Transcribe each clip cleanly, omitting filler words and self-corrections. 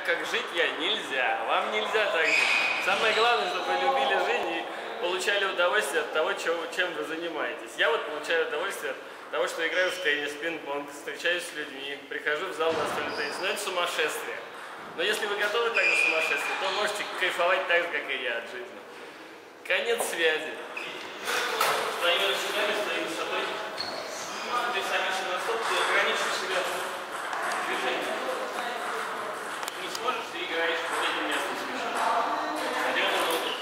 так, как жить я, нельзя. Вам нельзя так жить. Самое главное, чтобы вы любили жизнь и получали удовольствие от того, чем вы занимаетесь. Я вот получаю удовольствие от того, что играю в теннис, пинг-понг, встречаюсь с людьми, прихожу в зал настольный теннис. Но это сумасшествие. Но если вы готовы так же сумасшествие, то можете кайфовать так же, как и я от жизни. Конец связи. Своими рычагами, своими собой. Ты садишься на стол, ты ограничишь себя движением. Не сможешь, ты играешь в этим местом смешно. Идем внутрь.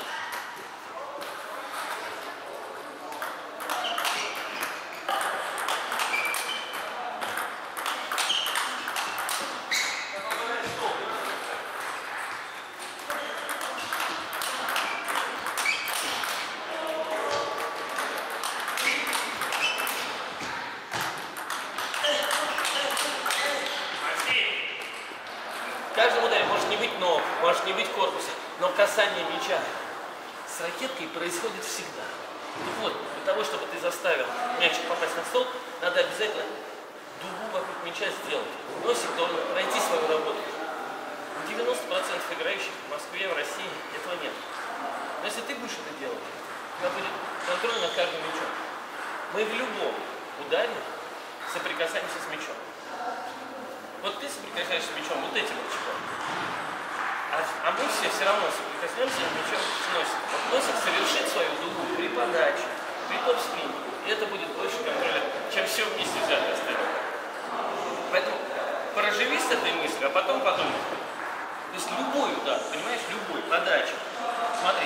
Каждый удар может не быть ног, может не быть корпуса, но касание мяча с ракеткой происходит всегда. Так вот, для того, чтобы ты заставил мячик попасть на стол, надо обязательно дугу вокруг мяча сделать. Носик должен пройти свою работу. У 90% играющих в Москве, в России этого нет. Но если ты будешь это делать, у тебя будет контроль над каждым мячом. Мы в любом ударе соприкасаемся с мячом. Вот ты соприкасаешься с мячом вот этим рычагом, а мы все равно соприкоснемся с мячом с носиком. Вот носик совершит свою дугу при подаче, при топ-спине, и это будет больше контроля, чем все вместе взятое остальное. Поэтому проживи с этой мыслью, а потом подумай. То есть любой удар, понимаешь, любой, подача. Смотри,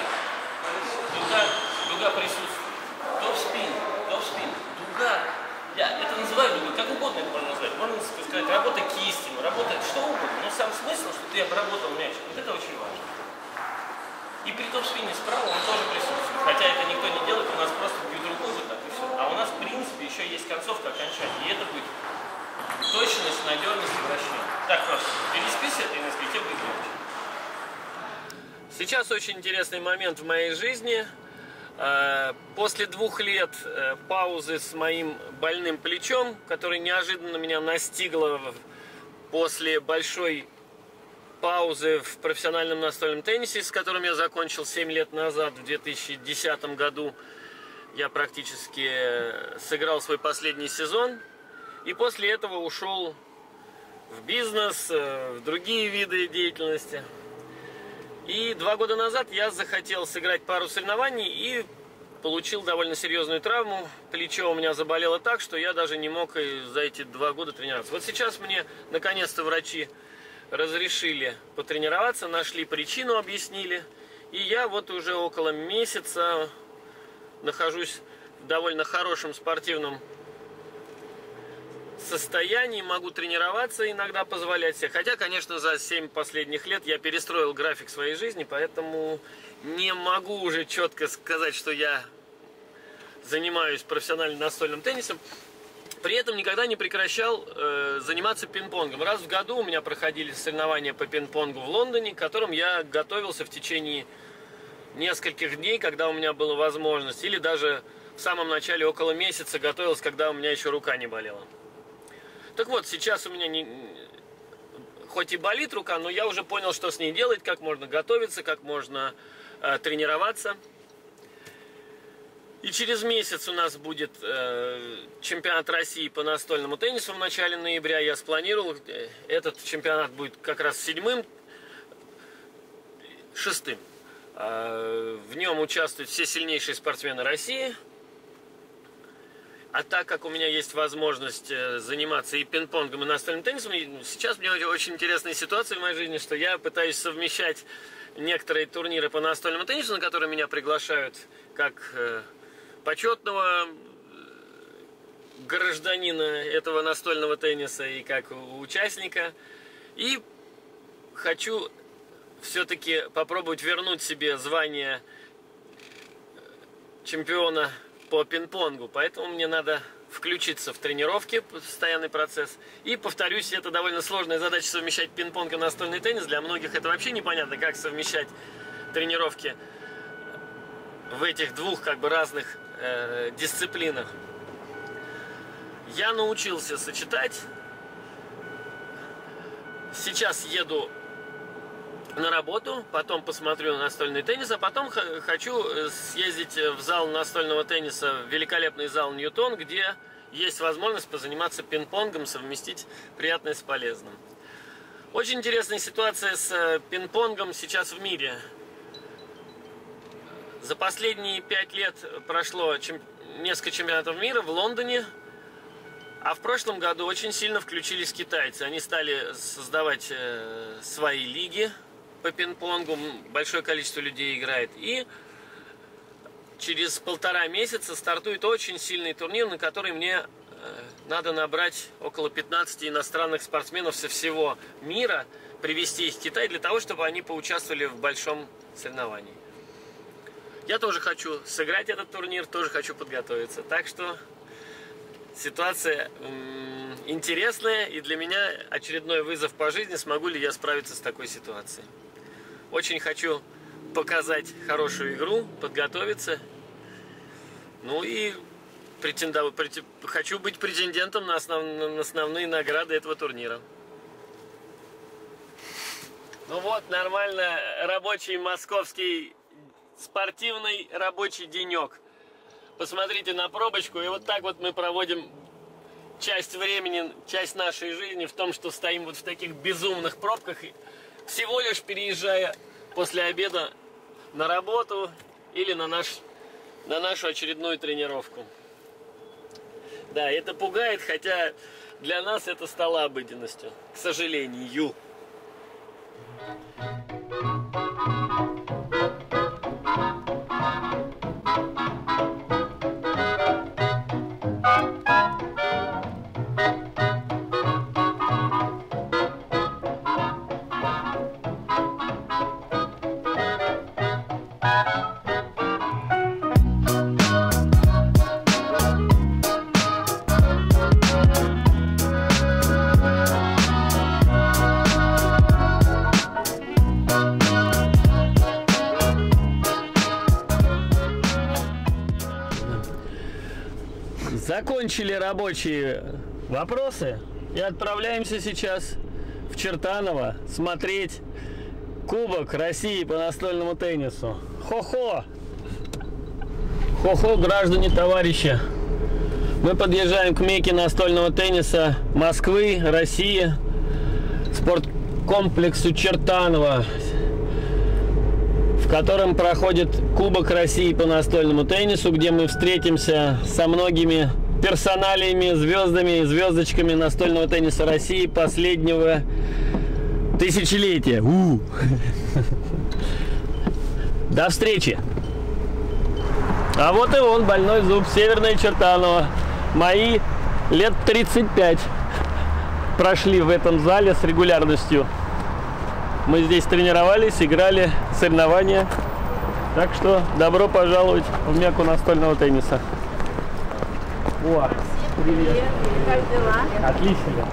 дуга присутствует, топ-спин, дуга. Я это называю дугой, как угодно это можно назвать. Можно сказать, работа кистью, работа что угодно. Но сам смысл, что ты обработал мяч, вот это очень важно. И при топ-спине справа он тоже присутствует. Хотя это никто не делает, у нас просто бьют рукой вот так и все. А у нас, в принципе, еще есть концовка окончания. И это будет точность, надежность и вращение. Так просто. Переспи с этой носки, тебе будет легче. Сейчас очень интересный момент в моей жизни. После 2 лет паузы с моим больным плечом, который неожиданно меня настигло после большой паузы в профессиональном настольном теннисе, с которым я закончил 7 лет назад, в 2010 году, я практически сыграл свой последний сезон. И после этого ушел в бизнес, в другие виды деятельности. И 2 года назад я захотел сыграть пару соревнований и получил довольно серьезную травму. Плечо у меня заболело так, что я даже не мог за эти 2 года тренироваться. Вот сейчас мне наконец-то врачи разрешили потренироваться, нашли причину, объяснили. И я вот уже около месяца нахожусь в довольно хорошем спортивном состоянии, могу тренироваться, иногда позволять себе. Хотя, конечно, за 7 последних лет я перестроил график своей жизни, поэтому не могу уже четко сказать, что я занимаюсь профессиональным настольным теннисом. При этом никогда не прекращал заниматься пинг-понгом. Раз в году у меня проходили соревнования по пинг-понгу в Лондоне, к которым я готовился в течение нескольких дней, когда у меня была возможность, или даже в самом начале около месяца готовился, когда у меня еще рука не болела. Так вот, сейчас у меня хоть и болит рука, но я уже понял, что с ней делать, как можно готовиться, как можно тренироваться. И через месяц у нас будет чемпионат России по настольному теннису в начале ноября. Я спланировал, этот чемпионат будет как раз 7-м, 6-м. В нем участвуют все сильнейшие спортсмены России. А так как у меня есть возможность заниматься и пинг-понгом, и настольным теннисом, сейчас у меня очень интересная ситуация в моей жизни, что я пытаюсь совмещать некоторые турниры по настольному теннису, на которые меня приглашают как почетного гражданина этого настольного тенниса и как участника. И хочу все-таки попробовать вернуть себе звание чемпиона по пинг-понгу, поэтому мне надо включиться в тренировки, постоянный процесс. И, повторюсь, это довольно сложная задача совмещать пинг-понг и настольный теннис. Для многих это вообще непонятно, как совмещать тренировки в этих двух как бы разных дисциплинах. Я научился сочетать. Сейчас еду на работу, потом посмотрю настольный теннис, а потом хочу съездить в зал настольного тенниса, великолепный зал Ньютон, где есть возможность позаниматься пинг-понгом, совместить приятное с полезным. Очень интересная ситуация с пинг-понгом сейчас в мире. За последние 5 лет прошло несколько чемпионатов мира в Лондоне, а в прошлом году очень сильно включились китайцы. Они стали создавать свои лиги по пинг-понгу, большое количество людей играет. И через 1,5 месяца стартует очень сильный турнир, на который мне надо набрать около 15 иностранных спортсменов со всего мира, привезти их в Китай для того, чтобы они поучаствовали в большом соревновании. Я тоже хочу сыграть этот турнир, тоже хочу подготовиться. Так что ситуация интересная, и для меня очередной вызов по жизни, смогу ли я справиться с такой ситуацией. Очень хочу показать хорошую игру, подготовиться. Ну и хочу быть претендентом на основные награды этого турнира. Ну вот, нормально рабочий московский спортивный рабочий денек. Посмотрите на пробочку, и вот так вот мы проводим часть времени, часть нашей жизни в том, что стоим вот в таких безумных пробках, всего лишь переезжая после обеда на работу или на нашу очередную тренировку. Да, это пугает, хотя для нас это стало обыденностью, к сожалению. Закончили рабочие вопросы и отправляемся сейчас в Чертаново смотреть Кубок России по настольному теннису. Хо-хо! Хо-хо, граждане, товарищи! Мы подъезжаем к мекке настольного тенниса Москвы, России, спорткомплексу Чертаново, в котором проходит Кубок России по настольному теннису, где мы встретимся со многими персоналиями, звездами и звездочками настольного тенниса России последнего тысячелетия. До встречи! А вот и он, больной зуб, Северное Чертаново. Мои лет 35 прошли в этом зале с регулярностью. Мы здесь тренировались, играли, соревнования. Так что добро пожаловать в мекку настольного тенниса. О, привет. Как дела? Отлично.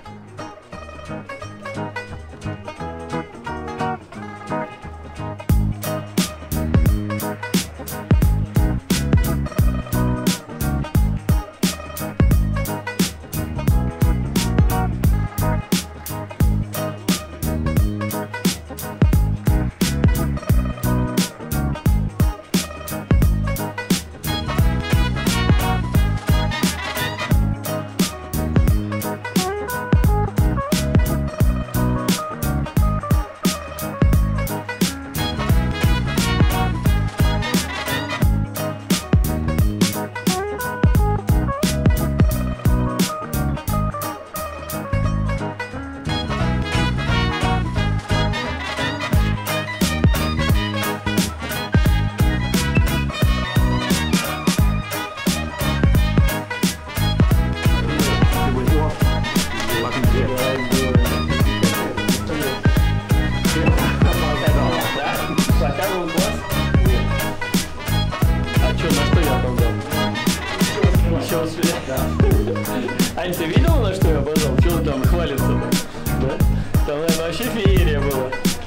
Ань, ты видел, на что я опоздал? Чего он там хвалится-то? Да? Там, наверное, вообще феерия была.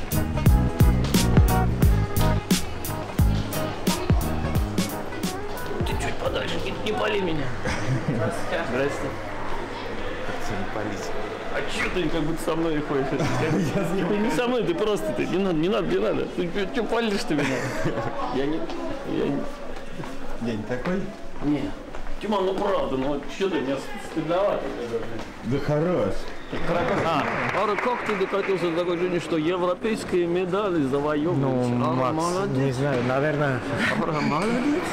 Ты чуть подальше, не пали меня. Здрасте. Не палить. А чё ты как будто со мной ходишь. Ты не со мной, ты просто, ты не надо. Ты что палишь-то меня? Я не такой? Не. Тимон, ну правда, ну что ты, меня стыдновато. Да хорош. Ара, как ты докатился до такой жизни, что европейские медали завоевываются? Ну, Макс, молодец. не знаю, наверное... Молодец.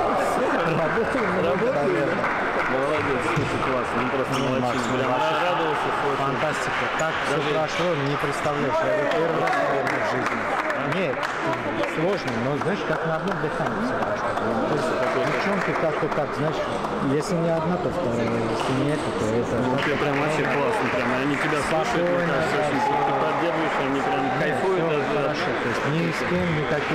Работаю. Молодец, слушай, классно, ну просто молодец. Прям радовался. Фантастика. Так все прошло, не представляешь. Я говорю, первый раз, наверное, в жизни. Нет, сложно, но знаешь, как на одном дыхании все прошло. То есть девчонки как-то так, знаешь, если не одна, то вторая, если нет, то это... Ну, это прям вообще классно, прям, они тебя слушают, мне кажется, очень ты поддерживаешь, они прям кайфуют. Хорошо, то есть ни с кем, никаких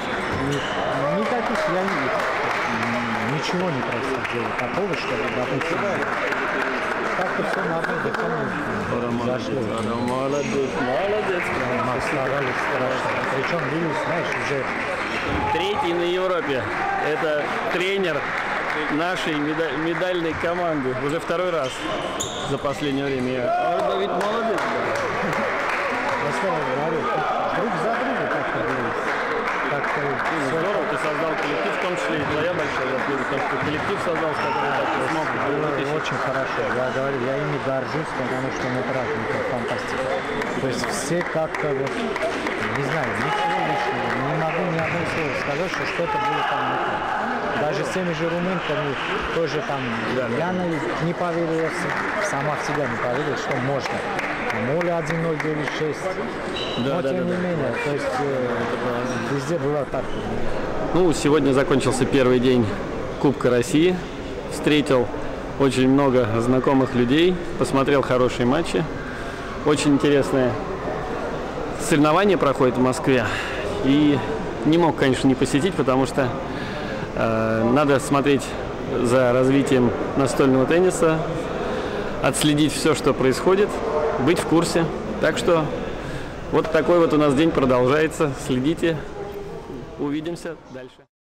я ничего не просил делать по поводу, чтобы, допустим, как-то все на одной дыхании зашло. Молодец. Мы старались страшно. Причем, видишь, знаешь, уже... Третий на Европе. Это тренер нашей медальной команды. Уже второй раз за последнее время. А ведь молодец. Я сразу говорю, друг за друга как-то было. Как-то здорово, ты создал коллектив, в том числе и твоя большая заслуга, потому что коллектив создал, с которым ты смог. Очень хорошо. Я говорю, я ими горжусь, потому что мы правда, это фантастика. То есть все как-то вот, не знаю, ничего лишнего, не могу ни одного слова сказать, что что-то было там не так. Даже с теми же румынками тоже там Яна не поверила, сама в себя не поверила, что можно. Моля 1.096. Но тем не менее, то есть везде было так. Ну, сегодня закончился первый день Кубка России. Встретил очень много знакомых людей, посмотрел хорошие матчи. Очень интересное соревнование проходит в Москве. И не мог, конечно, не посетить, потому что надо смотреть за развитием настольного тенниса, отследить все, что происходит, быть в курсе. Так что вот такой вот у нас день продолжается. Следите. Увидимся дальше.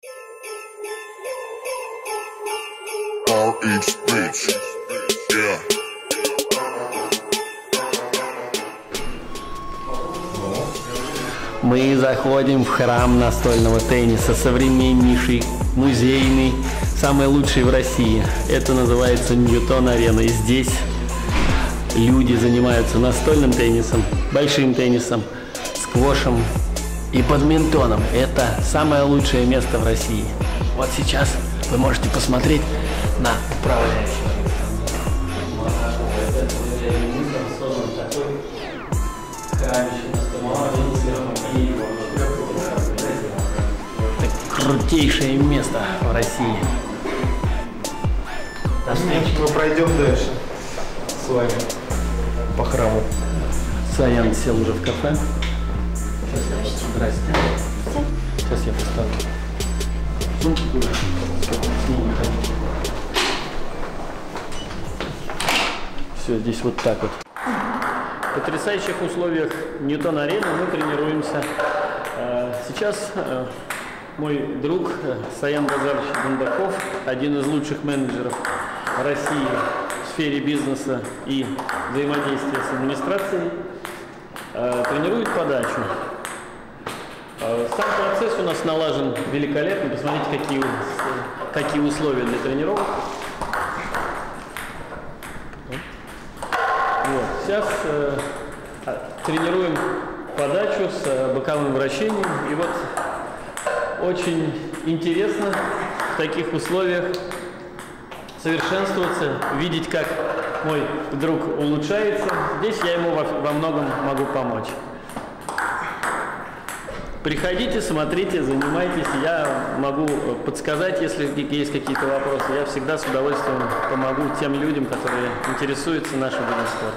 Мы заходим в храм настольного тенниса, современнейший, музейный, самый лучший в России. Это называется Ньютон-арена. И здесь люди занимаются настольным теннисом, большим теннисом, сквошем и бадминтоном. Это самое лучшее место в России. Вот сейчас вы можете посмотреть на управляющего. Крутейшее место в России. До встречи. Мы пройдем дальше с вами по храму. Саян сел уже в кафе. Здрасте. Сейчас я поставлю. Сумку туда. С ней не ходите. Все, здесь вот так вот. В потрясающих условиях Ньютон-арены мы тренируемся. Сейчас мой друг Саян Базарович Бундаков, один из лучших менеджеров России в сфере бизнеса и взаимодействия с администрацией, тренирует подачу. Сам процесс у нас налажен великолепно. Посмотрите, какие условия для тренировок. Вот. Сейчас тренируем подачу с боковым вращением. И вот очень интересно в таких условиях совершенствоваться, видеть, как мой друг улучшается. Здесь я ему во многом могу помочь. Приходите, смотрите, занимайтесь. Я могу подсказать, если есть какие-то вопросы. Я всегда с удовольствием помогу тем людям, которые интересуются нашим видом спорта.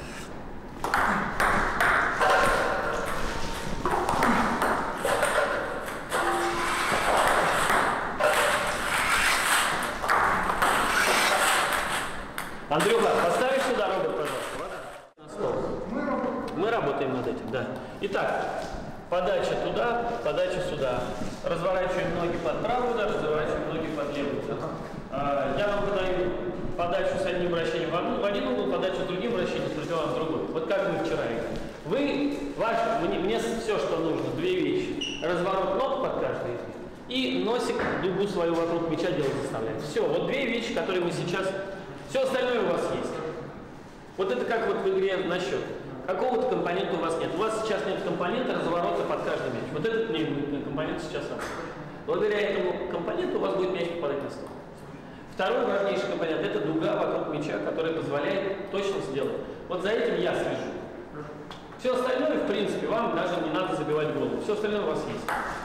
Андрюха, поставишь сюда робот, пожалуйста, на стол. Мы работаем над этим, да. Итак, подача туда, подача сюда. Разворачиваем ноги под правый удар, разворачиваем ноги под левый удар. Я вам подаю подачу с одним вращением в один угол, подачу с другим вращением в другой. Вот как мы вчера играли. Мне все, что нужно, две вещи. Разворот ног под каждый из них и носик, дугу свою вокруг мяча делать заставлять. Все, вот две вещи, которые мы сейчас... Все остальное у вас есть. Вот это как вот в игре на счет. Какого-то компонента у вас нет. У вас сейчас нет компонента разворота под каждый мяч. Вот этот компонент сейчас работает. Благодаря этому компоненту у вас будет мяч попадать на стол. Второй важнейший компонент – это дуга вокруг мяча, которая позволяет точно сделать. Вот за этим я слежу. Все остальное, в принципе, вам даже не надо забивать голову. Все остальное у вас есть.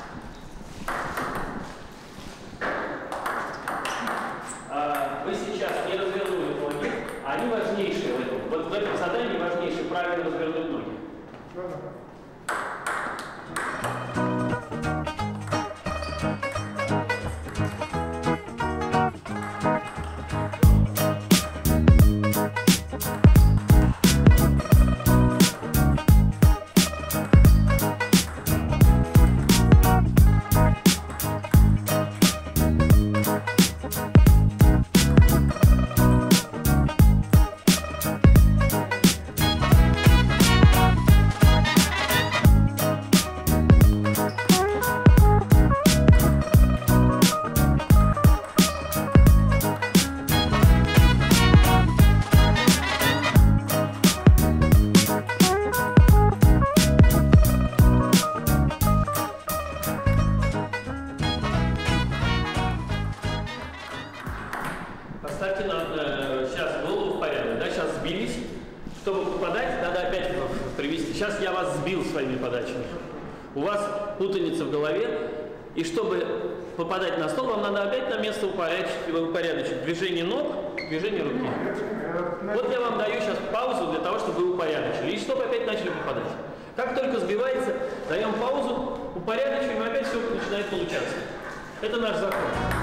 Вы сейчас не развернули ноги, они важнейшие в этом. Вот в этом задании важнейшее правильно развернуть ноги. Поставьте сейчас голову в порядок, да, сейчас сбились. Чтобы попадать, надо опять привести. Сейчас я вас сбил своими подачами. У вас путаница в голове, и чтобы попадать на стол, вам надо опять на место упорядочить движение ног, движение руки. Вот я вам даю сейчас паузу для того, чтобы вы упорядочили, и чтобы опять начали попадать. Как только сбивается, даем паузу, упорядочиваем, и опять все начинает получаться. Это наш закон.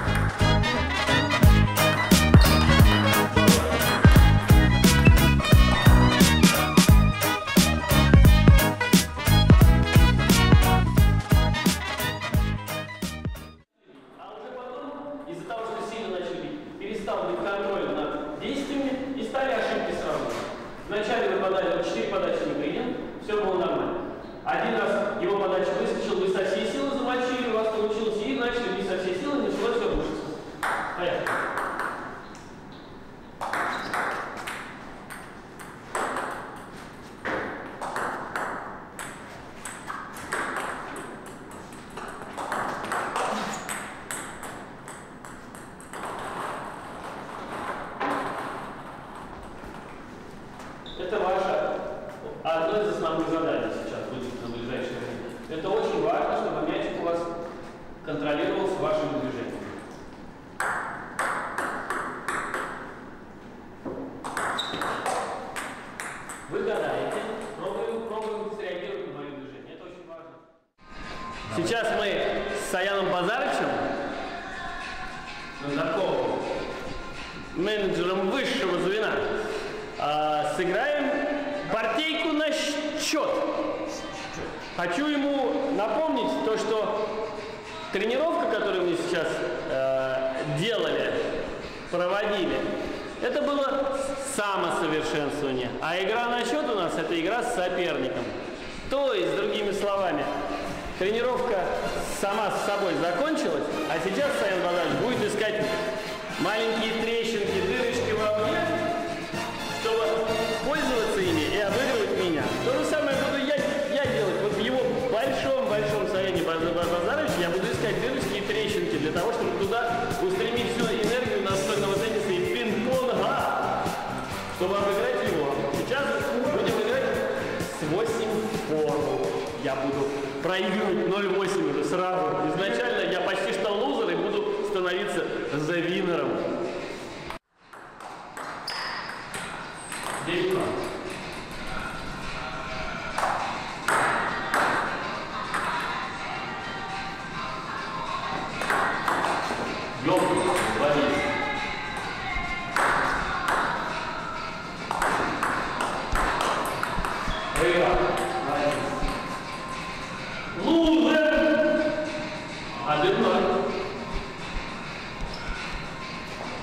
Перестал быть контролем над действиями и стали ошибки сразу. Вначале вы подали, 4 подачи не принял, все было нормально. Один раз его подача выскочил, вы со всей силы замочили, у вас получилось, и начали бить со всей силы, и началось все рушиться. Поехали. Это ваше одно из основных заданий сейчас будет на ближайшее время. Это очень важно, чтобы мячик у вас контролировался вашими движениями. Вы гадаете, пробуем среагировать на мои движения. Это очень важно. Сейчас мы с Саяном Базарычем, Назарковым, менеджером высшего звена, сыграем партийку на счет. Хочу ему напомнить то, что тренировка, которую мы сейчас проводили, это было самосовершенствование. А игра на счет у нас – это игра с соперником. То есть, другими словами, тренировка сама с собой закончилась, а сейчас Саян Базарыч будет искать маленькие трещинки, дырочки во мне, чтобы пользоваться ими и обыгрывать меня. То же самое буду я делать. Вот в его большом Саяне Базарыче я буду искать дырочки и трещинки для того, чтобы туда устремить всю энергию настольного тенниса и пинг-понга, чтобы обыграть его. Сейчас будем играть с 8-4. Я буду проигрывать 0-8 уже сразу. Изначально я почти что лузер и буду становиться за винером. 9-2. Ёлка, ловись. Выиграл. Лузер! 1-0.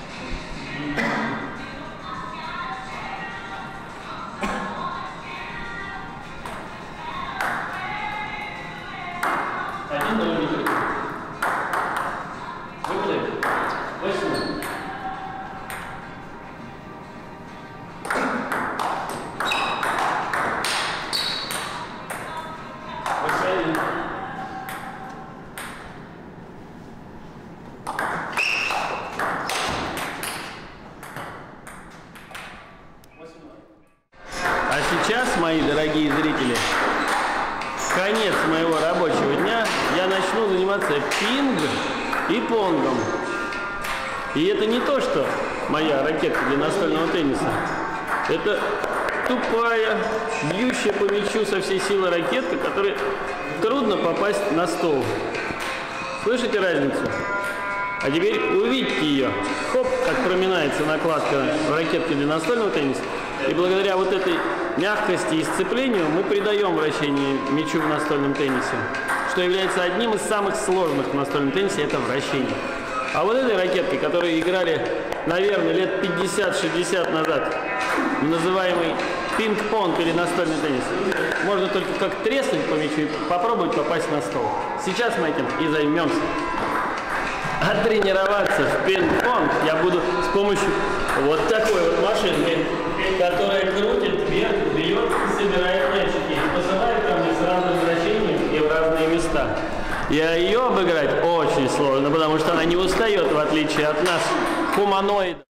конец моего рабочего дня я начну заниматься пинг и понгом. И это не то, что моя ракетка для настольного тенниса. Это тупая, бьющая по мячу со всей силы ракетка, которой трудно попасть на стол. Слышите разницу? А теперь увидите ее. Хоп, как проминается накладка в ракетке для настольного тенниса. И благодаря вот этой мягкости и сцеплению мы придаем вращение мячу в настольном теннисе, что является одним из самых сложных в настольном теннисе, это вращение. А вот этой ракеткой, которую играли, наверное, лет 50-60 назад, называемый пинг-понг или настольный теннис, можно только как треснуть по мячу и попробовать попасть на стол. Сейчас мы этим и займемся. А тренироваться в пинг-понг я буду с помощью вот такой вот машинки, которая крутит, вверх, бьет и собирает мячики. И посылает ко мне с разным вращением и в разные места. Ее обыграть очень сложно, потому что она не устает, в отличие от нас, хуманоидов.